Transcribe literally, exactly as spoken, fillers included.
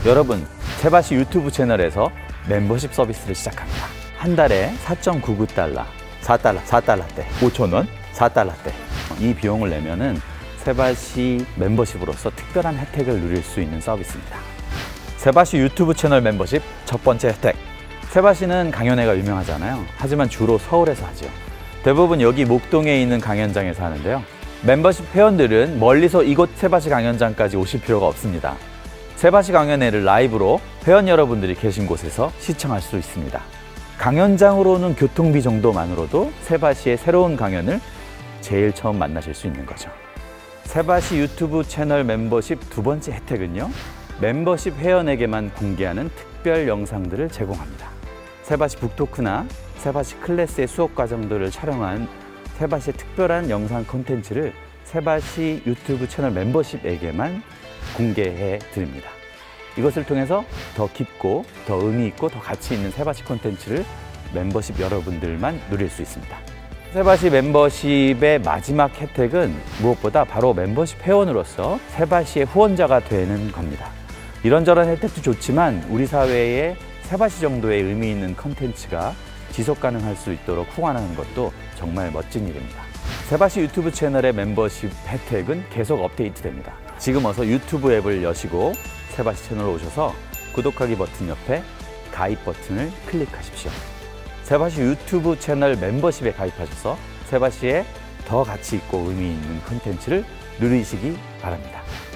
여러분, 세바시 유튜브 채널에서 멤버십 서비스를 시작합니다. 한 달에 사 점 구구 달러, 사 달러, 사 달러대, 오천 원, 사 달러대. 이 비용을 내면은 세바시 멤버십으로서 특별한 혜택을 누릴 수 있는 서비스입니다. 세바시 유튜브 채널 멤버십 첫 번째 혜택. 세바시는 강연회가 유명하잖아요. 하지만 주로 서울에서 하죠. 대부분 여기 목동에 있는 강연장에서 하는데요. 멤버십 회원들은 멀리서 이곳 세바시 강연장까지 오실 필요가 없습니다. 세바시 강연회를 라이브로 회원 여러분들이 계신 곳에서 시청할 수 있습니다. 강연장으로는 교통비 정도만으로도 세바시의 새로운 강연을 제일 처음 만나실 수 있는 거죠. 세바시 유튜브 채널 멤버십 두 번째 혜택은요, 멤버십 회원에게만 공개하는 특별 영상들을 제공합니다. 세바시 북토크나 세바시 클래스의 수업 과정들을 촬영한 세바시의 특별한 영상 콘텐츠를 세바시 유튜브 채널 멤버십에게만 공개해 드립니다. 이것을 통해서 더 깊고 더 의미 있고 더 가치 있는 세바시 콘텐츠를 멤버십 여러분들만 누릴 수 있습니다. 세바시 멤버십의 마지막 혜택은 무엇보다 바로 멤버십 회원으로서 세바시의 후원자가 되는 겁니다. 이런저런 혜택도 좋지만 우리 사회에 세바시 정도의 의미 있는 컨텐츠가 지속 가능할 수 있도록 후원하는 것도 정말 멋진 일입니다. 세바시 유튜브 채널의 멤버십 혜택은 계속 업데이트됩니다. 지금 어서 유튜브 앱을 여시고 세바시 채널로 오셔서 구독하기 버튼 옆에 가입 버튼을 클릭하십시오. 세바시 유튜브 채널 멤버십에 가입하셔서 세바시의 더 가치 있고 의미 있는 콘텐츠를 누리시기 바랍니다.